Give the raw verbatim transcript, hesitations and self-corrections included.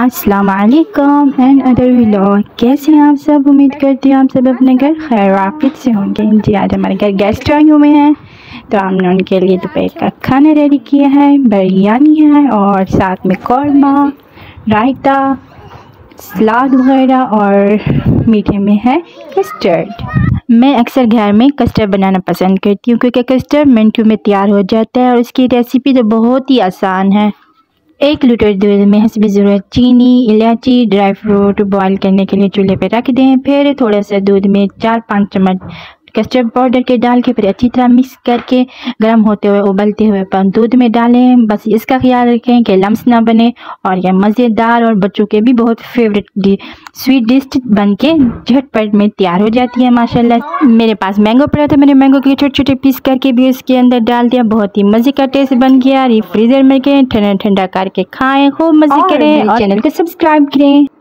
अस्सलाम वालेकुम and other vlog. कैसे हैं आप सब? उम्मीद करती हूँ आप सब अपने घर खैर वाफियत से होंगे। जी आज हमारे घर गेस्ट आए हुए हैं तो हमने उनके लिए दोपहर का खाना रेडी किया है। बिरयानी है और साथ में कौरमा, रायता, सलाद वगैरह और मीठे में है कस्टर्ड। मैं अक्सर घर में कस्टर्ड बनाना पसंद करती हूँ क्योंकि कस्टर्ड मिनटों में तैयार हो जाता है और उसकी रेसिपी तो बहुत ही आसान है। एक लीटर दूध में हस्ब ज़रूरत चीनी, इलायची, ड्राई फ्रूट बॉईल करने के लिए चूल्हे पे रख दें। फिर थोड़ा सा दूध में चार पाँच चम्मच कस्टर्ड पाउडर के डाल के फिर अच्छी तरह मिक्स करके गर्म होते हुए उबलते हुए पानी दूध में डालें। बस इसका ख्याल रखें कि लम्स ना बने और यह मज़ेदार और बच्चों के भी बहुत फेवरेट डिश स्वीट डिश बन के झटपट में तैयार हो जाती है माशाल्लाह। मेरे पास मैंगो पड़ा था, मैंने मैंगो के छोटे छोटे पीस करके भी इसके अंदर डाल दिया। बहुत ही मज़े का टेस्ट बन गया। फ्रीज़र में के ठंडा ठंडा करके खाएँ, खूब मज़े करें और चैनल को सब्सक्राइब करें।